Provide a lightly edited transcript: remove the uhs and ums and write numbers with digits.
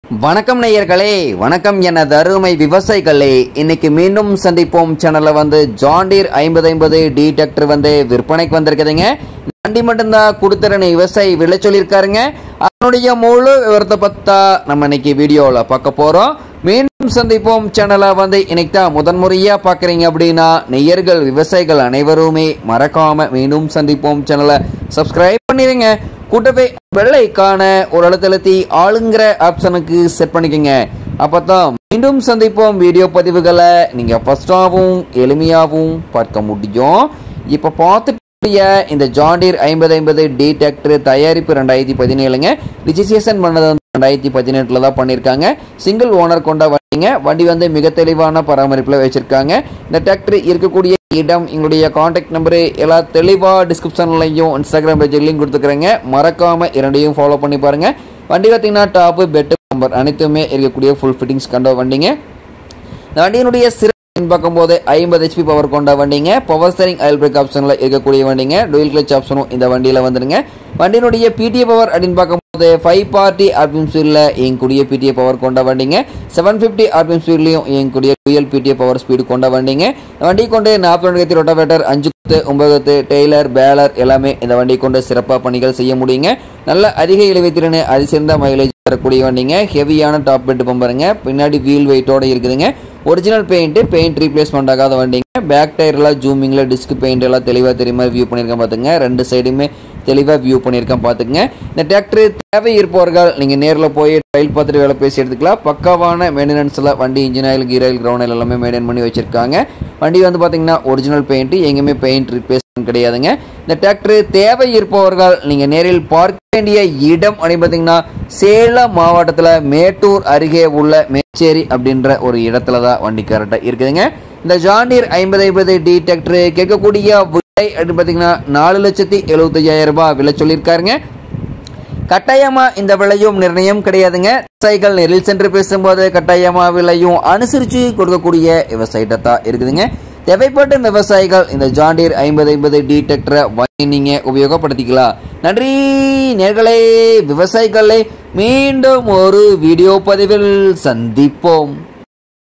வணக்கம் நேயர்களே, வணக்கம் எனது அருமை விவசாயிகளே. இன்னைக்கு மீண்டும் சந்திப்போம் சேனல்ல ஜான் டீர் 5050 டி டிராக்டர் விற்பனைக்கு வந்திருக்குதுங்க. வண்டி மட்டும்தான் கொடுத்துறேன்னு விவசாயி விலை சொல்லியிருக்காருங்க. அதனுடைய முழு விவரத்தை பத்தா நம்ம இன்னைக்கு வீடியோவில் பார்க்க போறோம். மீண்டும் சந்திப்போம் சேனலை இன்னைக்கு தான் முதன்முறையா பார்க்குறீங்க அப்படின்னா நேயர்கள் விவசாயிகள் அனைவருமே மறக்காம மீண்டும் சந்திப்போம் சேனலை சப்ஸ்கிரைப் பண்ணிடுங்க. கூட்டவே வெள்ளைக்கான ஒரு அழுத்தழுத்தி ஆளுங்கிற ஆப்ஷனுக்கு செட் பண்ணிக்கோங்க. அப்பதான் மீண்டும் சந்திப்போம் வீடியோ பதிவுகளை நீங்க ஃபர்ஸ்டாகவும் எளிமையாகவும் பார்க்க முடியும். இப்போ பார்த்துட்டு இந்த ஜான் டீர் 5050 டி டிராக்டர் தயாரிப்பு 2017ங்க. ரிஜிஸ்ட்ரேஷன் பண்ணது 2018 தான் பண்ணியிருக்காங்க. சிங்கிள் ஓனர் கொண்ட வண்டிங்க. வண்டி மிக தெளிவான பராமரிப்பில் வச்சிருக்காங்க. இந்த டிராக்டர் இருக்கக்கூடிய இடம், எங்களுடைய கான்டாக்ட் நம்பரு எல்லாம் தெளிவாக டிஸ்கிரிப்ஷன்லையும் இன்ஸ்டாகிராம் பேஜ்லையும் கொடுத்துக்கிறேங்க. மறக்காம இரண்டையும் ஃபாலோ பண்ணி பாருங்க. வண்டி பார்த்தீங்கன்னா டாப்பு பெட்டு நம்பர் அனைத்துமே இருக்கக்கூடிய ஃபுல் ஃபிட்டிங்ஸ் கொண்ட வண்டிங்க. இந்த வண்டியினுடைய பார்க்கும்போது 50 HP பவர் கொண்ட வண்டிங்க. பவர் ஸ்டீரிங் ஆயில் பிரேக் ஆப்ஷன்ல இருக்கக்கூடிய வண்டிங்க. டூயல் கிளட்ச் ஆப்ஷனும் இந்த வண்டியில வந்துருங்க. வண்டியினுடைய PTA பவர் அப்படின்னு பார்க்கும்போது 540 RPM ஸ்பீட்ல இயங்கக்கூடிய PTA பவர் கொண்ட வண்டிங்க. 750 RPM ஸ்பீட்லயும் இயங்கக்கூடிய டூயல் PTA பவர் ஸ்பீடு கொண்ட வண்டிங்க. வண்டி கொண்டு 42 கத்தி ரொட்டாவேட்டர், 5 குத்து, 9 குத்து, டெய்லர், பேலர் எல்லாமே இந்த வண்டி கொண்டு சிறப்பாக பணிகள் செய்ய முடியுங்க. நல்ல அதிக இழுவைத்திறன், அதிசிறந்த மைலேஜ் தரக்கூடிய வண்டிங்க. ஹெவியான டாப் பெட் பம்பருங்க. பின்னாடி வீல் வெயிட்டோட இருக்குதுங்க. ஒரிஜினல் பெயிண்ட் ரீப்ளேஸ்மெண்ட் ஆகாத வண்டிங்க. பேக் டயர்லாம் ஜூமிங்கில் டிஸ்க் பெயிண்ட் எல்லாம் தெளிவாக தெரியுமா வியூ பண்ணியிருக்கேன் பார்த்துங்க. ரெண்டு சைடுமே தெளிவாக வியூ பண்ணியிருக்கேன் பார்த்துங்க. இந்த டிராக்டர் தேவை இருப்பவர்கள் நீங்கள் நேரில் போய் ட்ரையல் பார்த்துட்டு வேலை பேசி எடுத்துக்கலாம். பக்காவான மெயின்டெனன்ஸில் வண்டி engine oil, gear oil, ground oil எல்லாமே மெயின்டைன் பண்ணி வச்சிருக்காங்க. வண்டி பார்த்தீங்கன்னா ஒரிஜினல் பெயிண்ட், எங்கேயுமே பெயிண்ட் ரீப்ளேஸ்மெண்ட் கிடையாதுங்க. இந்த டிராக்டர் தேவை இருப்பவர்கள் நீங்கள் நேரில் பார்க்க வேண்டிய இடம் அப்படின்னு பார்த்தீங்கன்னா சேலம் மாவட்டத்தில் மேட்டூர் அருகே உள்ள மேச்சேரி அப்படின்ற ஒரு இடத்துல தான் வண்டி கரெக்டாக இருக்குதுங்க. இந்த ஜான் டீர் 5050 டி டிராக்டர் கேட்கக்கூடிய விலை அப்படின்னு பார்த்தீங்கன்னா 4,75,000 ரூபாய் விலை சொல்லியிருக்காருங்க. கட்டாயமா இந்த விலையும் நிர்ணயம் கிடையாதுங்க. விவசாயிகள் நெரில் சென்று பேசும்போது கட்டாயமா விலையும் அனுசரித்து கொடுக்கக்கூடிய விவசாயிட்ட தான் இருக்குதுங்க. தேவைப்பட்ட விவசாயிகள் இந்த ஜான் டீர் 5050 டி டிராக்டரை வாங்கி நீங்க உபயோகப்படுத்திக்கலாம். நன்றி நேர்களே, விவசாயிகளே. மீண்டும் ஒரு வீடியோ பதிவில் சந்திப்போம்.